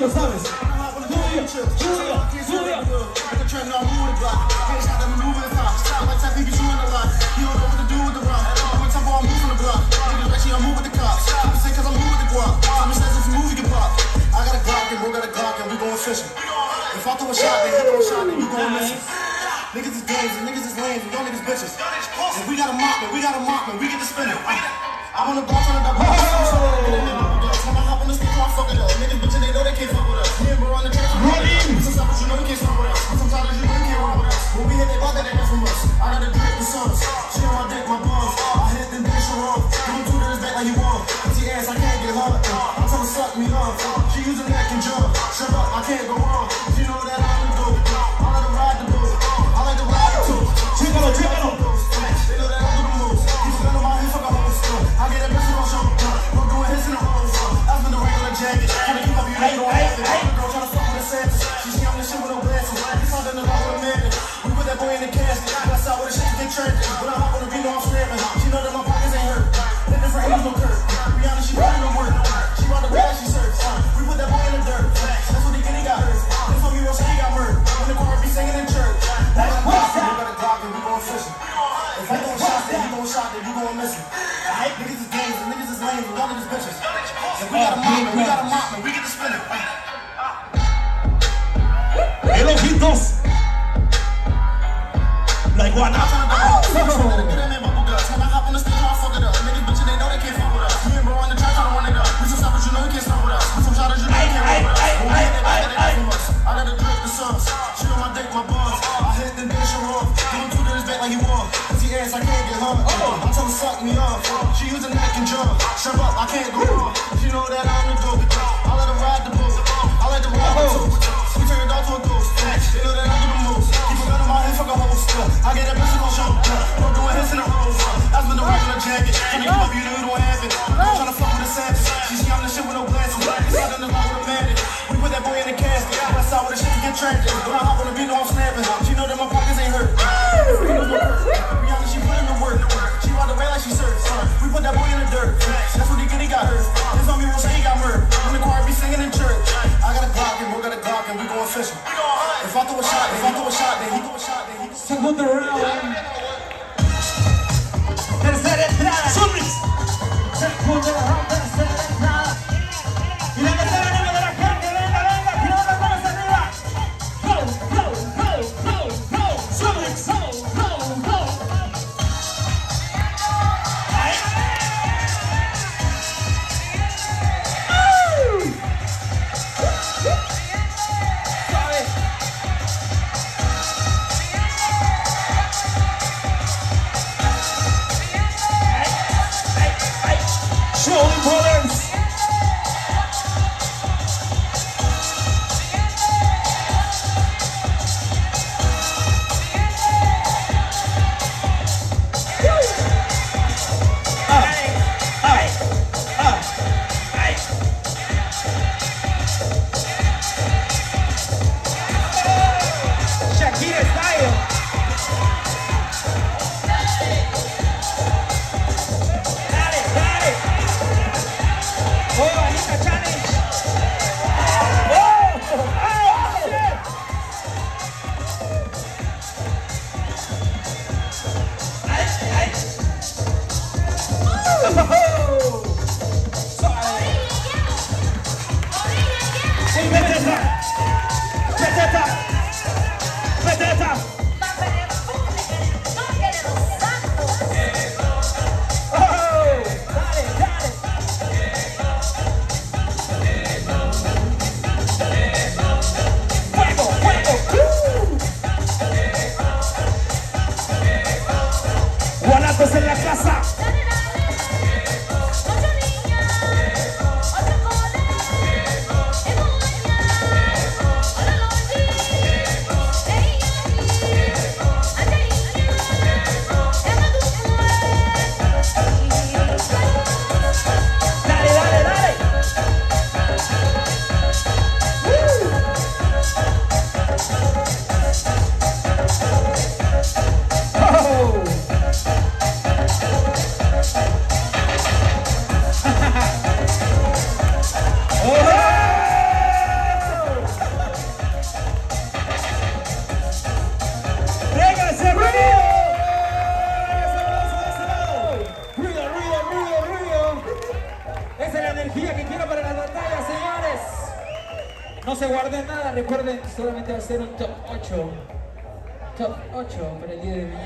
lo sabes. If I throw a shot, then you throw a shot, then you gon' miss it. Niggas is games, and niggas is lames, and y'all niggas bitches. And we got a mop, man, we get to spin it. I'm on the bar trying to double. When I hop on the speaker, I fuck it up. Niggas bitches, they know they can't fuck with us. Me and bro on the track, sometimes you know you can't stop with us. Sometimes you know you can't run with us. When we hit that bar, they run from us. I got a drip and sons. She on my dick, my balls. I hit them bitch wrong. Don't do this back like you want. Empty ass, I can't get hard. I'm trying to suck me off. She using neck and jump. Shut up, I can't go wrong. She know that I'm the dope. I like to ride the boat. I like to ride the tool. Chécalo, chécalo. They know that I do the moves. Keep a gun on my hip, fuck a whole stuff. I get that bitch on show. I'm doing hits in the hole. I've been the regular jacket. Trying to keep up your name on it. Girl trying to fuck with the Santas. She see I'm the shit with no glasses. It's all done the love with a man. We put that boy in the casket. That's out with the shit to get trapped. When I hop on the beat, I'm snapping. She know that my pockets ain't hurt. Hit different angles, no curve. Rihanna, she putting the work. She brought the bag, she serves. We put that boy in the dirt. That's what he get, he got hurt. This homie real shit, he got murdered. When the choir be singing in church. We got a Glock and we gon' fishing. If you gon' shot, then you gon' shot, then you gon' miss it. Niggas is games, and niggas is lames, and y'all niggas bitches. If we got a mop, man, we get to spin it. El ojitos. La iguana. I can't get hung. I'm trying to suck me off. She using neck and jump. Shut up, I can't go wrong. She know that I'm the dope. I let her ride the boat. I like to ride the tool. We turn it out to a ghost. They know that I do the most. Keep a gun on my head, fuck a whole stuff. I get that bitch on show. I'm doing hits in the hole. I've been the regular jacket. Trying to keep up, you know you don't have it. I'm trying to fuck with the savage. She see I'm the shit with no glasses. It's not in the line with a magic. We put that boy in the casket. That's out with the shit to get trapped. When I hop on the beat, I'm snapping. She know that my pockets ain't hurt. Rihanna, she put in the work. She ride the way like she serves. We put that boy in the dirt. That's what he get, he got hurt. This homie real shit, he got murdered. When the choir be singing in church. I got a Glock and we got a Glock and we going fishing. If I throw a shot, then he throw a shot. Segundo round. Tercera entrada. Segundo round, tercera entrada. Y la tercera entrada de la gente. Venga, que no nos vamos arriba. Go. Summits. Go. Showing Brothers. Shakira style. Dale. No se guarden nada, recuerden, solamente va a ser un top 8. Top 8 para el día de mañana.